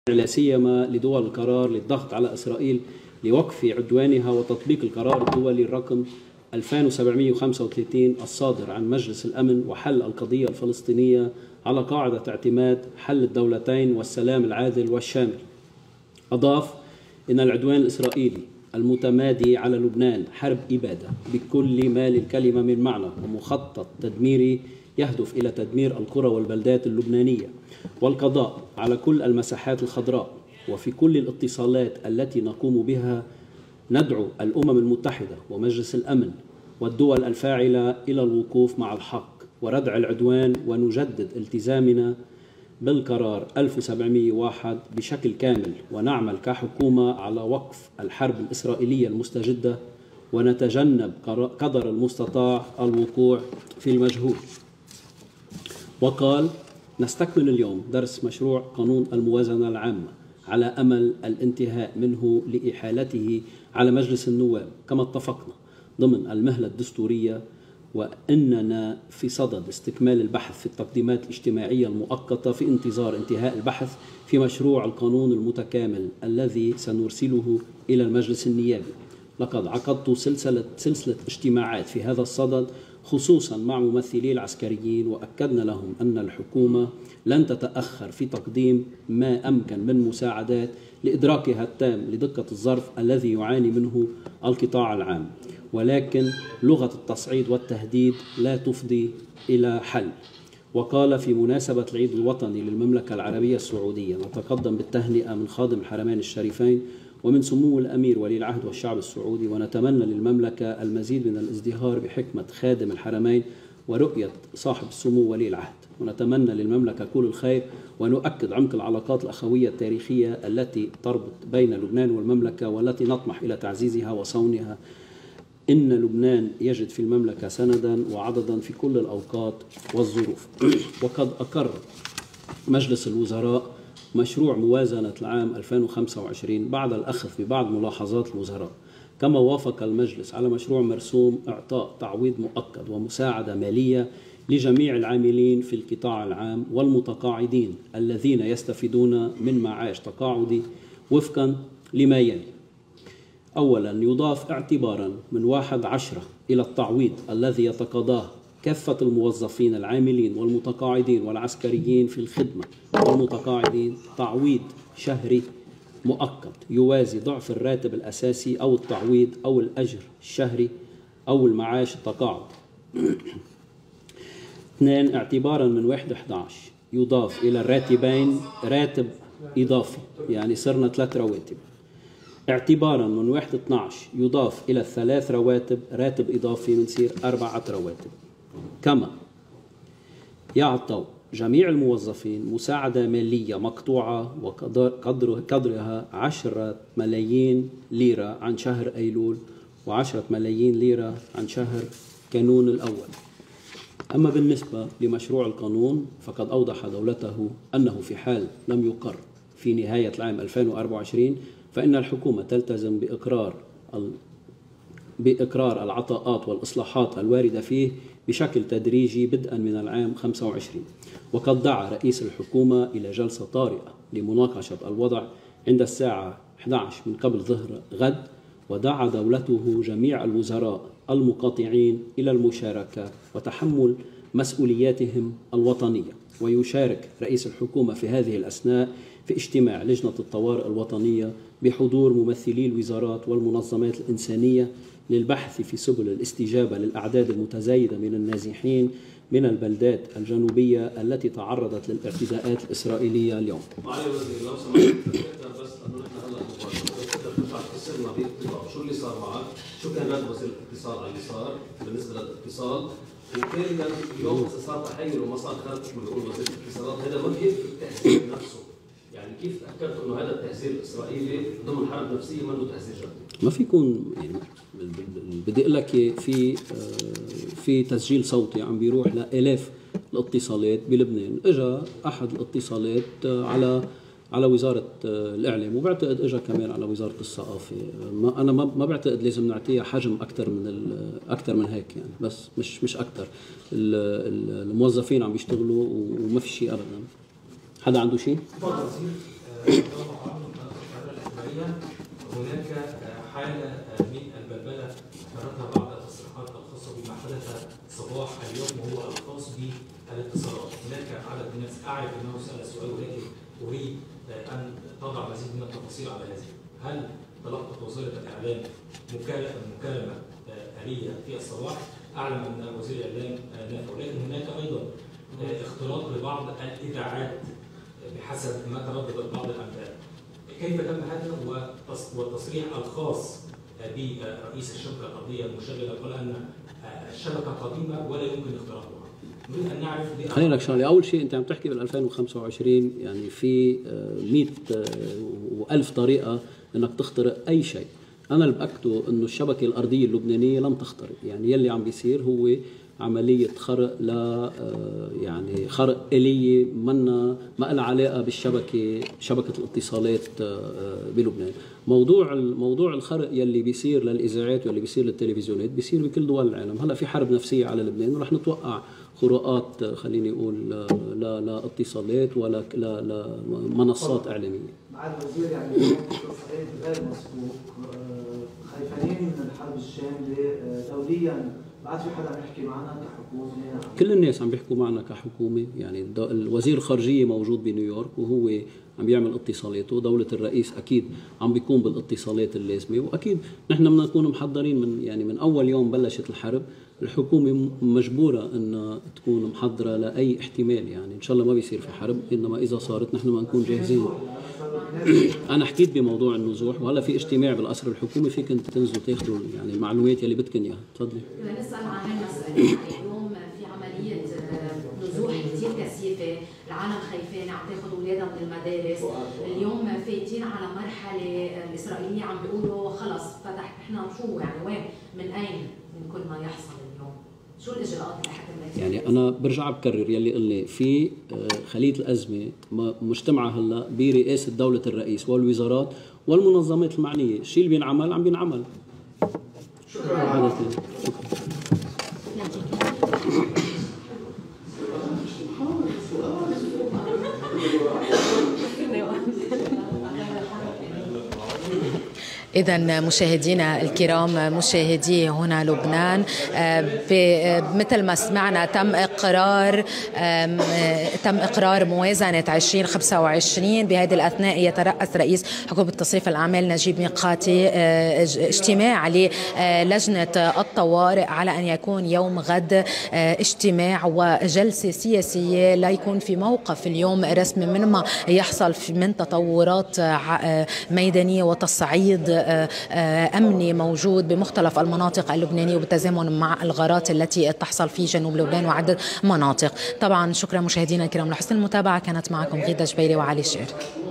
لا سيما لدول القرار للضغط على إسرائيل لوقف عدوانها وتطبيق القرار الدولي الرقم 2735 الصادر عن مجلس الأمن وحل القضية الفلسطينية على قاعدة اعتماد حل الدولتين والسلام العادل والشامل. أضاف إن العدوان الإسرائيلي المتمادي على لبنان حرب إبادة بكل ما للكلمة من معنى ومخطط تدميري يهدف إلى تدمير القرى والبلدات اللبنانية والقضاء على كل المساحات الخضراء. وفي كل الاتصالات التي نقوم بها ندعو الأمم المتحدة ومجلس الأمن والدول الفاعلة إلى الوقوف مع الحق وردع العدوان، ونجدد التزامنا بالقرار 1701 بشكل كامل، ونعمل كحكومة على وقف الحرب الإسرائيلية المستجدة، ونتجنب قدر المستطاع الوقوع في المجهول. وقال: نستكمل اليوم درس مشروع قانون الموازنة العامة على أمل الانتهاء منه لإحالته على مجلس النواب كما اتفقنا ضمن المهلة الدستورية، وإننا في صدد استكمال البحث في التقديمات الاجتماعية المؤقتة في انتظار انتهاء البحث في مشروع القانون المتكامل الذي سنرسله إلى المجلس النيابي. لقد عقدت سلسلة اجتماعات في هذا الصدد خصوصا مع ممثلي العسكريين، وأكدنا لهم أن الحكومة لن تتأخر في تقديم ما أمكن من مساعدات لإدراكها التام لدقة الظرف الذي يعاني منه القطاع العام، ولكن لغة التصعيد والتهديد لا تفضي إلى حل. وقال في مناسبة العيد الوطني للمملكة العربية السعودية: نتقدم بالتهنئة من خادم الحرمين الشريفين ومن سمو الأمير ولي العهد والشعب السعودي، ونتمنى للمملكة المزيد من الازدهار بحكمة خادم الحرمين ورؤية صاحب السمو ولي العهد، ونتمنى للمملكة كل الخير، ونؤكد عمق العلاقات الأخوية التاريخية التي تربط بين لبنان والمملكة والتي نطمح إلى تعزيزها وصونها. إن لبنان يجد في المملكة سندا وعضدا في كل الأوقات والظروف. وقد أقر مجلس الوزراء مشروع موازنة العام 2025 بعد الأخذ ببعض ملاحظات الوزراء، كما وافق المجلس على مشروع مرسوم إعطاء تعويض مؤقت ومساعدة مالية لجميع العاملين في القطاع العام والمتقاعدين الذين يستفيدون من معاش تقاعدي وفقا لما يلي: أولا، يضاف اعتبارا من 1/10 إلى التعويض الذي يتقاضاه كافة الموظفين العاملين والمتقاعدين والعسكريين في الخدمة والمتقاعدين تعويض شهري مؤقت يوازي ضعف الراتب الأساسي أو التعويض أو الأجر الشهري أو المعاش التقاعد. 2، اعتبارا من 1/11 يضاف إلى الراتبين راتب إضافي، يعني صرنا 3 رواتب. اعتبارا من 1/12 يضاف إلى ال3 رواتب راتب إضافي بنصير 4 رواتب. كما يعطوا جميع الموظفين مساعدة مالية مقطوعة وقدرها 10 ملايين ليرة عن شهر أيلول و10 ملايين ليرة عن شهر كانون الأول. أما بالنسبة لمشروع القانون فقد أوضح دولته أنه في حال لم يقر في نهاية العام 2024 فإن الحكومة تلتزم بإقرار العطاءات والإصلاحات الواردة فيه بشكل تدريجي بدءا من العام 25. وقد دعا رئيس الحكومة إلى جلسة طارئة لمناقشة الوضع عند الساعة 11 من قبل ظهر غد، ودعا دولته جميع الوزراء المقاطعين إلى المشاركة وتحمل مسؤولياتهم الوطنية. ويشارك رئيس الحكومة في هذه الأثناء في اجتماع لجنة الطوارئ الوطنية بحضور ممثلي الوزارات والمنظمات الإنسانية للبحث في سبل الاستجابة للأعداد المتزايدة من النازحين من البلدات الجنوبية التي تعرضت للاعتداءات الإسرائيلية اليوم. معالي الوزير لو سمحت بس انه نحن هلا بترجع تفسرنا باقتضاء شو اللي صار معك، شو كان رد وسيله الاتصال على اللي صار بالنسبه للاتصال، وكان اليوم اذا صار تحير وما صار خارج مثل ما بيقول وزير الاتصالات، هذا ما بيفرق التاثير نفسه، يعني كيف تاكدت انه هذا التاثير الاسرائيلي ضمن حرب نفسيه منه تاثير جدي؟ ما في يكون يعني بدي اقول لك في تسجيل صوتي عم بيروح لالاف الاتصالات بلبنان. اجى احد الاتصالات على وزاره الاعلام، وبعتقد اجى كمان على وزاره الثقافه. انا ما بعتقد لازم نعطيها حجم اكثر من هيك يعني، بس مش اكثر. الموظفين عم بيشتغلوا وما في شيء ابدا. حدا عنده شيء؟ أن تضع مزيد من التفاصيل على هذه. هل تلقت وزارة الإعلام مكالمة آلية في الصباح؟ أعلم أن وزير الإعلام نافع، ولكن هناك أيضا اختلاط لبعض الإذاعات بحسب ما تردد بعض الأنباء. كيف تم هذا والتصريح الخاص برئيس الشبكة الأرضية المشغلة قال أن الشبكة قديمة ولا يمكن اختراقها؟ نريد أن نعرف. خلينا لك شغله، أول شيء أنت عم تحكي بال 2025 يعني في 100 و1000 طريقة إنك تخترق أي شيء. أنا اللي بأكده إنه الشبكة الأرضية اللبنانية لم تخترق، يعني يلي عم بيصير هو عملية خرق يعني خرق آلية ما لها علاقة بالشبكة، شبكة الاتصالات بلبنان. موضوع الخرق يلي بيصير للإذاعات واللي بيصير للتلفزيونات بيصير بكل دول العالم. هلا في حرب نفسية على لبنان ورح نتوقع خروقات خليني أقول لا اتصالات ولا منصات إعلامية. مع الوزير يعني اتصالات غير مسبوق، خايفين من الحرب الشاملة دوليا. بعد في حدا عم يحكي معنا كحكومة؟ كل الناس عم بيحكوا معنا كحكومة، يعني الوزير الخارجية موجود بنيويورك وهو عم بيعمل اتصالاته، دولة الرئيس أكيد عم بيقوم بالاتصالات اللازمة، وأكيد نحن بدنا نكون محضرين من أول يوم بلشت الحرب. الحكومة مجبورة أن تكون محضرة لأي احتمال، يعني إن شاء الله ما بيصير في حرب، إنما إذا صارت نحن ما نكون جاهزين. أنا حكيت بموضوع النزوح، وهلا في اجتماع بالقصر الحكومي، فيك أنت تنزلوا تاخذوا يعني المعلومات يلي بدكن إياها. تفضلي. نسأل عن هالمسألة. اليوم في عملية نزوح كثير كثيفة، العالم خايفين عم تاخذ اولادها من المدارس، اليوم فايتين على مرحلة الإسرائيلية عم بيقولوا خلص فتح، احنا شو يعني وين من أين من كل ما يحصل اليوم؟ شو الإجراءات لحتى يعني أنا برجع بكرر يلي قلنا في خلية الأزمة مجتمعة هلا برئاسة دولة الرئيس والوزارات والمنظمات المعنية، الشيء اللي بينعمل عم بينعمل. شكرا. إذا مشاهدينا الكرام، مشاهدي هنا لبنان، مثل ما سمعنا تم إقرار موازنة 2025. بهذه الأثناء يترأس رئيس حكومة تصريف الأعمال نجيب ميقاتي اجتماع للجنة الطوارئ على أن يكون يوم غد اجتماع وجلسة سياسية لا يكون في موقف اليوم رسمي من ما يحصل من تطورات ميدانية وتصعيد أمني موجود بمختلف المناطق اللبنانية وبالتزامن مع الغارات التي تحصل في جنوب لبنان وعدة مناطق. طبعا شكرا مشاهدينا الكرام لحسن المتابعة، كانت معكم غيدة جبيري وعلي الشعر.